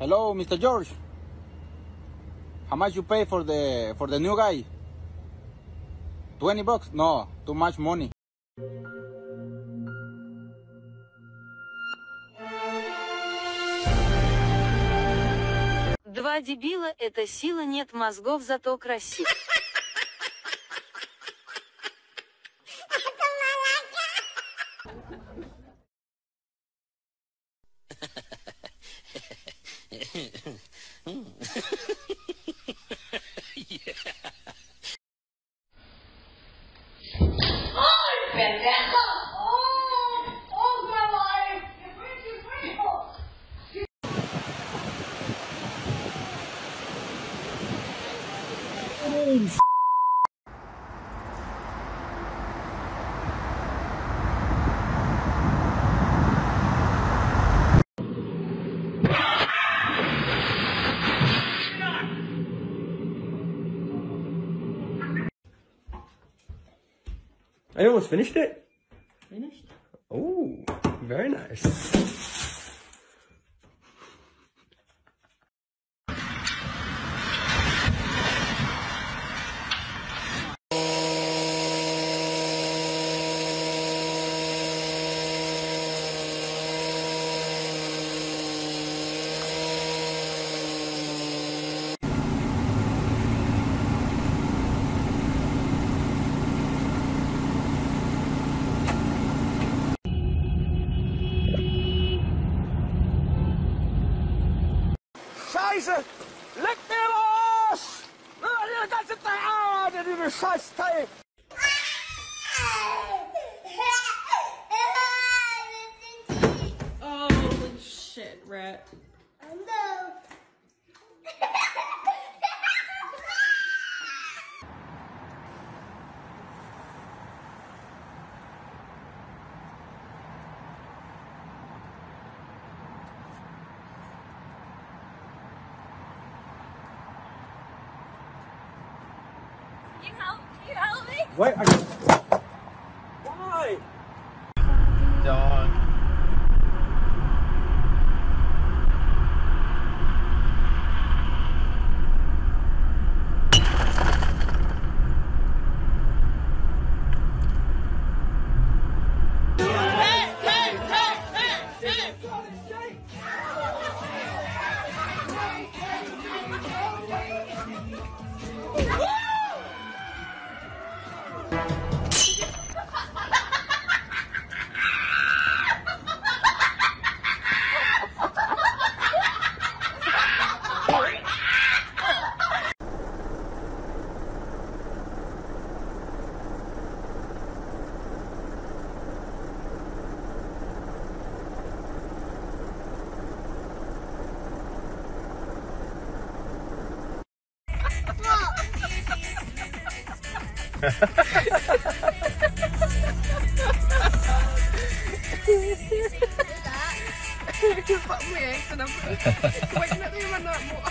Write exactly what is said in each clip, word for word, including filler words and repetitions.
Hello, Mister George. How much you pay for the for the new guy? Twenty bucks? No, too much money. Два дебила – это сила, нет мозгов, зато красиво. I almost finished it. Finished? Oh, very nice. Scheiße! Leck mir los! Die ganze Zeit arbeitet diese Scheißteil! Oh, shit, rat. No. You help, you help me? Wait, I... Why? Dog. Fuck me, and I'm waiting at the end of that more.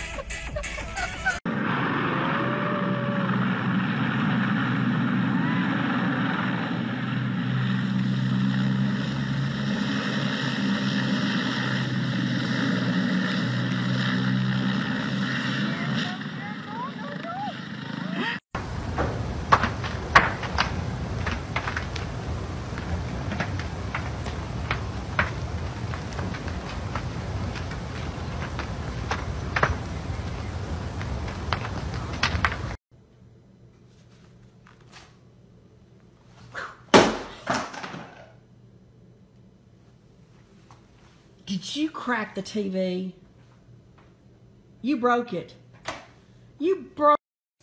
Did you crack the T V? You broke it. You broke.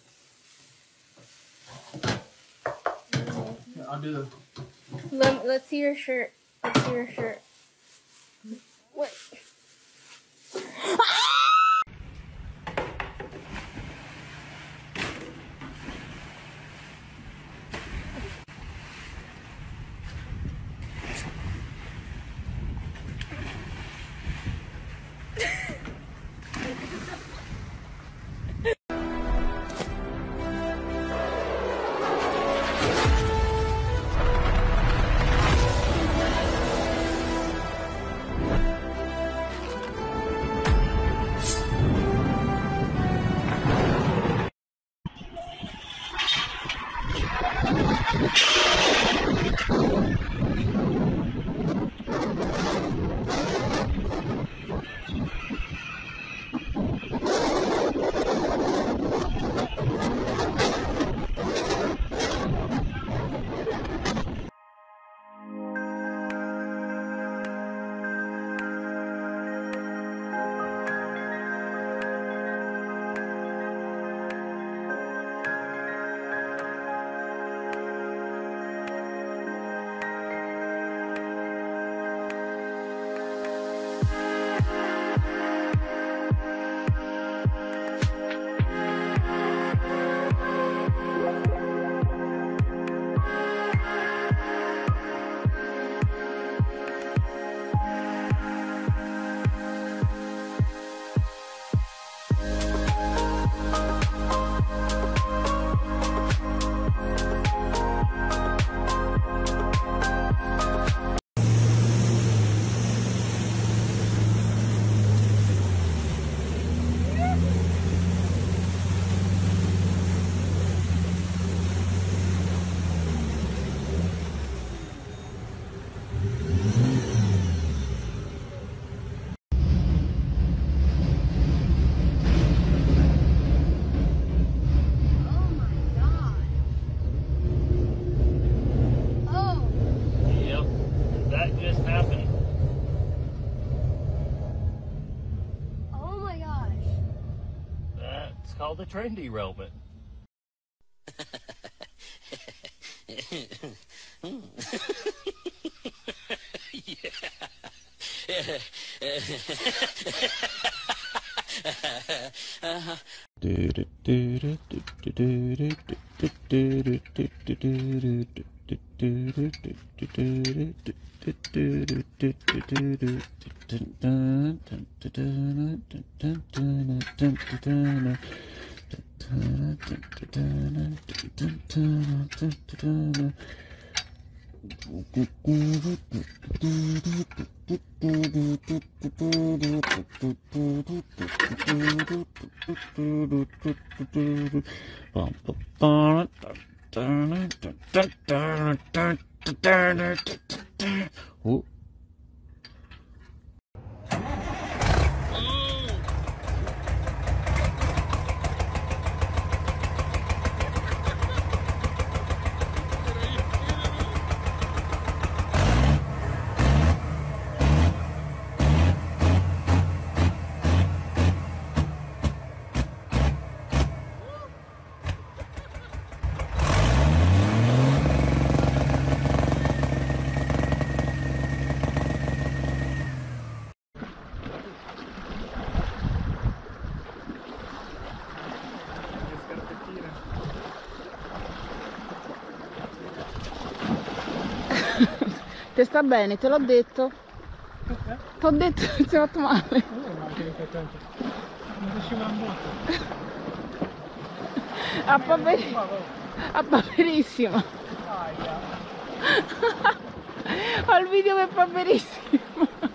Yeah, I'll do the... Let, let's see your shirt. Let's see your shirt. What? called a train derailment. Oh. Te sta bene, te l'ho detto. Ti ho detto che ti sei fatto male. Non riuscivo a moto. A poveri... a poverissimo. Ho il video per poverissimo.